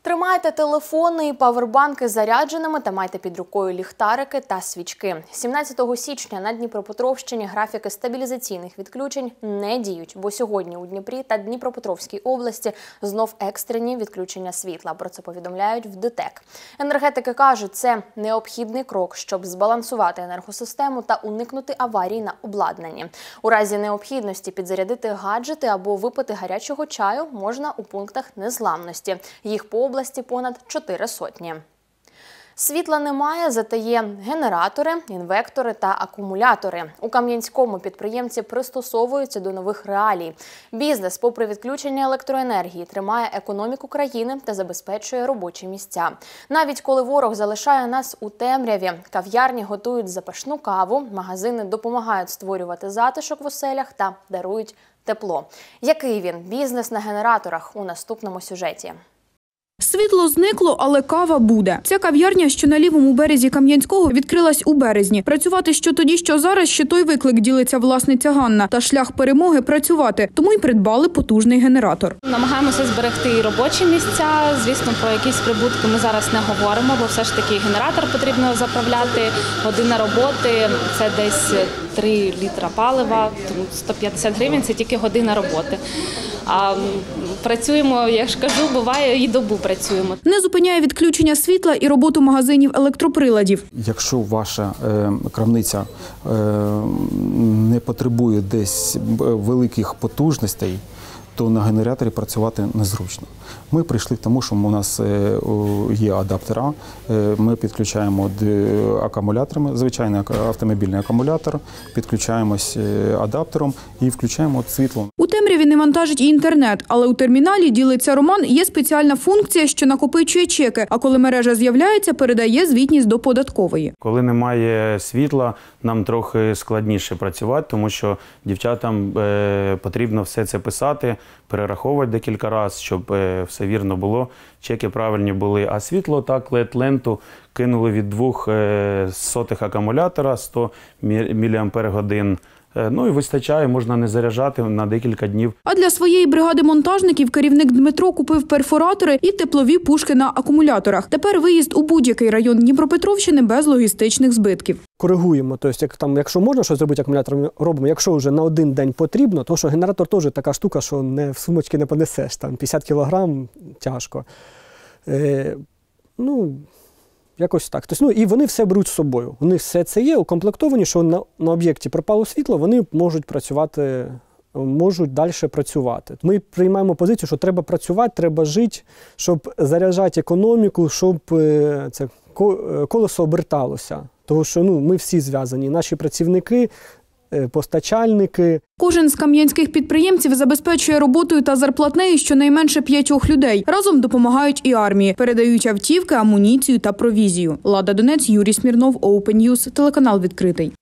Тримайте телефони і павербанки зарядженими та майте під рукою ліхтарики та свічки. 17 січня на Дніпропетровщині графіки стабілізаційних відключень не діють, бо сьогодні у Дніпрі та Дніпропетровській області знов екстрені відключення світла. Про це повідомляють в ДТЕК. Енергетики кажуть, це необхідний крок, щоб збалансувати енергосистему та уникнути аварій на обладнанні. У разі необхідності підзарядити гаджети або випити гарячого чаю можна у пунктах незламності. Їх по області понад 400. Світла немає, зате є генератори, інвектори та акумулятори. У Кам'янському підприємці пристосовуються до нових реалій. Бізнес, попри відключення електроенергії, тримає економіку країни та забезпечує робочі місця. Навіть коли ворог залишає нас у темряві, кав'ярні готують запашну каву, магазини допомагають створювати затишок в оселях та дарують тепло. Який він бізнес на генераторах у наступному сюжеті. Світло зникло, але кава буде. Ця кав'ярня, що на лівому березі Кам'янського, відкрилась у березні. Працювати що тоді, що зараз, ще той виклик, ділиться власниця Ганна. Та шлях перемоги – працювати. Тому й придбали потужний генератор. Намагаємося зберегти і робочі місця. Звісно, про якісь прибутки ми зараз не говоримо, бо все ж таки генератор потрібно заправляти. Година роботи – це десь 3 літра палива, тому 150 гривень – це тільки година роботи. А працюємо, я ж кажу, буває і добу працюємо. Не зупиняє відключення світла і роботу магазинів електроприладів. Якщо ваша крамниця не потребує десь великих потужностей, то на генераторі працювати незручно. Ми прийшли к тому, що у нас є адаптера, ми підключаємо акумуляторами, звичайний автомобільний акумулятор, підключаємось адаптером і включаємо світло. У темряві не вантажить і інтернет, але у терміналі, ділиться Роман, є спеціальна функція, що накопичує чеки, а коли мережа з'являється, передає звітність до податкової. Коли немає світла, нам трохи складніше працювати, тому що дівчатам потрібно все це писати, перераховувати декілька разів, щоб все вірно було, чеки правильні були. А світло так, LED-ленту кинули від 2 сотих акумулятора, 100 мАч. Ну і вистачає, можна не заряджати на декілька днів. А для своєї бригади монтажників керівник Дмитро купив перфоратори і теплові пушки на акумуляторах. Тепер виїзд у будь-який район Дніпропетровщини без логістичних збитків. Коригуємо, тобто, якщо можна щось зробити акумулятором, робимо. Якщо вже на один день потрібно, то що генератор теж така штука, що не в сумочки не понесеш, там 50 кілограм тяжко. Якось так. Тобто, і вони все беруть з собою. У них все це є, укомплектовані, що на об'єкті пропало світло, вони можуть працювати, можуть далі працювати. Ми приймаємо позицію, що треба працювати, треба жити, щоб заряджати економіку, щоб це колесо оберталося. Тому що ми всі зв'язані, наші працівники, постачальники. Кожен з кам'янських підприємців забезпечує роботою та зарплатнею щонайменше 5 людей. Разом допомагають і армії. Передають автівки, амуніцію та провізію. Лада Донець, Юрій Смірнов, Open News, телеканал «Відкритий».